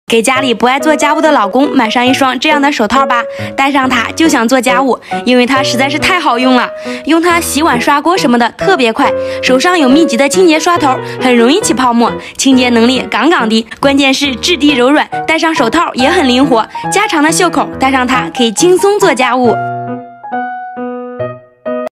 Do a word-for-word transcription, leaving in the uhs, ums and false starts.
给家里不爱做家务的老公买上一双这样的手套吧，戴上它就想做家务，因为它实在是太好用了。用它洗碗、刷锅什么的特别快，手上有密集的清洁刷头，很容易起泡沫，清洁能力杠杠的。关键是质地柔软，戴上手套也很灵活。加长的袖口，戴上它可以轻松做家务。